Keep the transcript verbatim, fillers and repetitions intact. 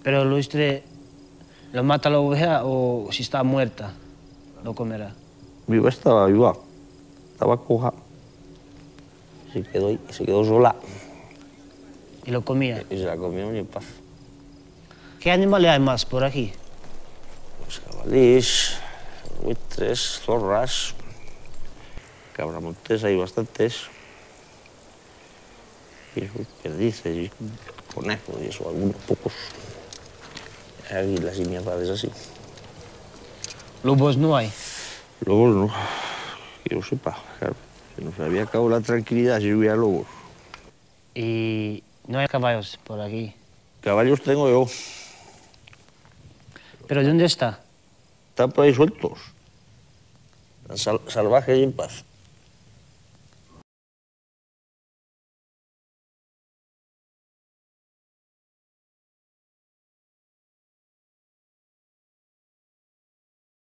Pero lo usted lo mata la oveja o si está muerta, lo comerá. Viva estaba, viva. Estaba coja. Se quedó ahí, se quedó sola. ¿Y lo comía? Y se la comió en paz. ¿Qué animales hay más por aquí? Pues jabalís, buitres, zorras, cabramontes, hay bastantes. Y eso, perdices y conejos y eso, algunos pocos. Águilas y mierdas así. ¿Lobos no hay? Lobos no, que yo sepa, claro. Se nos había acabado la tranquilidad si hubiera lobos. ¿Y no hay caballos por aquí? Caballos tengo yo. ¿Pero dónde está? Están por ahí sueltos. Están sal salvajes y en paz.